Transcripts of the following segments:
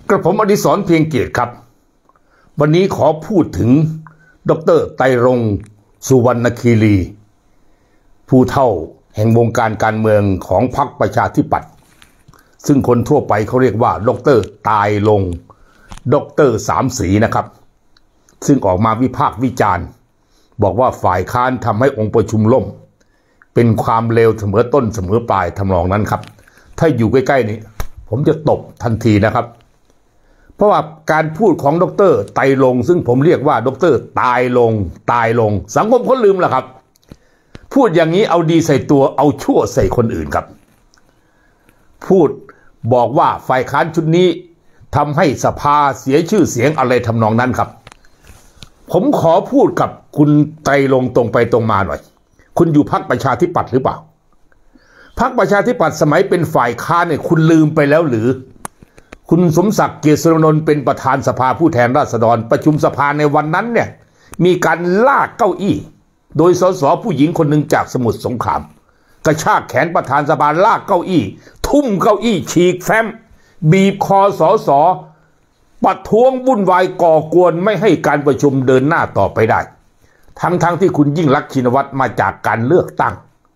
กระผมอดิศรเพียงเกียรติครับวันนี้ขอพูดถึงดร.ไตรรงค์ สุวรรณคีรีผู้เฒ่าแห่งวงการการเมืองของพรรคประชาธิปัตย์ซึ่งคนทั่วไปเขาเรียกว่าดร.ตายลงดร.สามสีนะครับซึ่งออกมาวิพากษ์วิจารณ์บอกว่าฝ่ายค้านทำให้องค์ประชุมล่มเป็นความเลวเสมอต้นเสมอปลายทำนองนั้นครับถ้าอยู่ใกล้ๆนี้ผมจะตบทันทีนะครับเพราะว่าการพูดของดร.ไตรรงค์ซึ่งผมเรียกว่าดร.ตายลงสังคมเขาลืมแล้วครับพูดอย่างนี้เอาดีใส่ตัวเอาชั่วใส่คนอื่นครับพูดบอกว่าฝ่ายค้านชุดนี้ทำให้สภาเสียชื่อเสียงอะไรทำนองนั้นครับผมขอพูดกับคุณไตรรงค์ตรงไปตรงมาหน่อยคุณอยู่พรรคประชาธิปัตย์หรือเปล่าพรรคประชาธิปัตย์สมัยเป็นฝ่ายค้านเนี่ยคุณลืมไปแล้วหรือคุณสมศักดิ์เกียรติสุรนนท์เป็นประธานสภาผู้แทนราษฎรประชุมสภาในวันนั้นเนี่ยมีการลากเก้าอี้โดยสสผู้หญิงคนหนึ่งจากสมุทรสงครามกระชากแขนประธานสภาลากเก้าอี้ทุ่มเก้าอี้ฉีกแฟ้มบีบคอสสประท้วงวุ่นวายก่อกวนไม่ให้การประชุมเดินหน้าต่อไปได้ทั้งที่คุณยิ่งลักษณ์ชินวัตรมาจากการเลือกตั้ง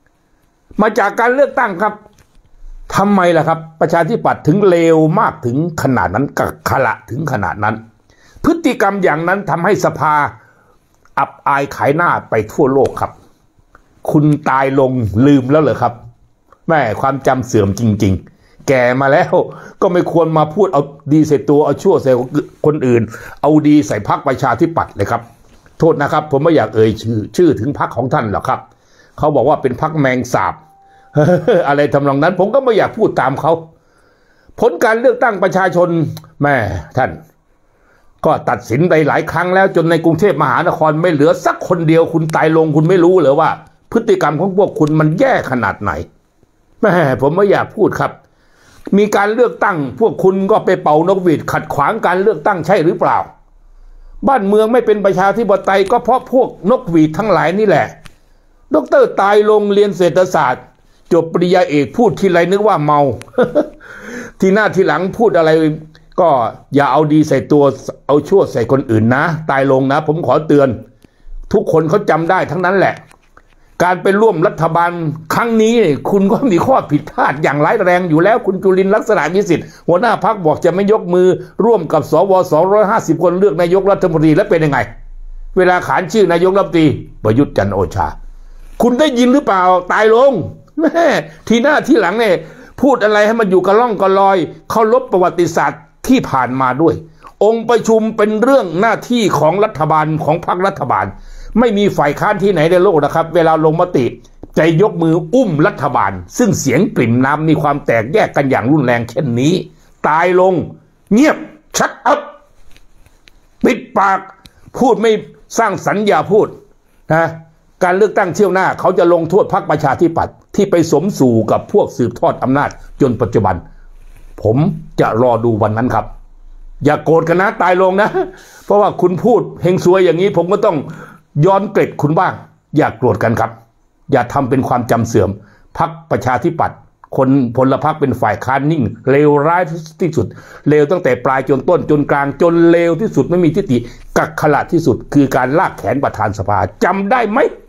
ครับทำไมล่ะครับประชาธิปัตย์ถึงเลวมากถึงขนาดนั้นกักขละถึงขนาดนั้นพฤติกรรมอย่างนั้นทำให้สภาอับอายขายหน้าไปทั่วโลกครับคุณตายลงลืมแล้วเหรอครับแม่ความจำเสื่อมจริงๆแก่มาแล้วก็ไม่ควรมาพูดเอาดีใส่ตัวเอาชั่วใส่คนอื่นเอาดีใส่พรรคประชาธิปัตย์เลยครับโทษนะครับผมไม่อยากเอ่ยชื่อถึงพรรคของท่านหรอกครับเขาบอกว่าเป็นพรรคแมงสาบ อะไรทำนองนั้นผมก็ไม่อยากพูดตามเขาผลการเลือกตั้งประชาชนแม่ท่านก็ตัดสินไปหลายครั้งแล้วจนในกรุงเทพมหานครไม่เหลือสักคนเดียวคุณตายลงคุณไม่รู้เหรอว่าพฤติกรรมของพวกคุณมันแย่ขนาดไหนแม่ผมไม่อยากพูดครับมีการเลือกตั้งพวกคุณก็ไปเป่านกหวีดขัดขวางการเลือกตั้งใช่หรือเปล่าบ้านเมืองไม่เป็นประชาธิปไตยก็เพราะพวกนกหวีดทั้งหลายนี่แหละดร.ตายลงเรียนเศรษฐศาสตร์จบปริญญาเอกพูดทีไรนึกว่าเมา ทีหน้าทีหลังพูดอะไรก็อย่าเอาดีใส่ตัวเอาชั่วใส่คนอื่นนะตายลงนะผมขอเตือนทุกคนเขาจำได้ทั้งนั้นแหละการไปร่วมรัฐบาลครั้งนี้คุณก็มีข้อผิดพลาดอย่างร้ายแรงอยู่แล้วคุณจุลินทร์ลักษณะวิสิทธิ์หัวหน้าพรรคบอกจะไม่ยกมือร่วมกับสว250คนเลือกนายกรัฐมนตรีแล้วเป็นยังไงเวลาขานชื่อนายกรัฐมนตรีประยุทธ์จันทร์โอชาคุณได้ยินหรือเปล่าตายลงแม่ทีหน้าที่หลังเนี่ยพูดอะไรให้มันอยู่กระล่องกระลอยเคารพประวัติศาสตร์ที่ผ่านมาด้วยองค์ประชุมเป็นเรื่องหน้าที่ของรัฐบาลของพรรครัฐบาลไม่มีฝ่ายค้านที่ไหนในโลกนะครับเวลาลงมติจะยกมืออุ้มรัฐบาลซึ่งเสียงปริ่มน้ำมีความแตกแยกกันอย่างรุนแรงเช่นนี้ตายลงเงียบชัดอัพปิดปากพูดไม่สร้างสรรค์อย่าพูดนะการเลือกตั้งเที่ยวหน้าเขาจะลงโทษพรรคประชาธิปัตย์ที่ไปสมสู่กับพวกสืบทอดอำนาจจนปัจจุบันผมจะรอดูวันนั้นครับอย่าโกรธกันนะตายลงนะเพราะว่าคุณพูดเฮงซวยอย่างนี้ผมก็ต้องย้อนเกร็ดคุณบ้างอย่าโกรธกันครับอย่าทำเป็นความจำเสื่อมพรรคประชาธิปัตย์คนพลพรรคเป็นฝ่ายค้านนิ่งเลวร้ายที่สุดเลวตั้งแต่ปลายจนต้นจนกลางจนเลวที่สุดไม่มีทิฏฐิกักขละที่สุดคือการลากแขนประธานสภาจำได้ไหม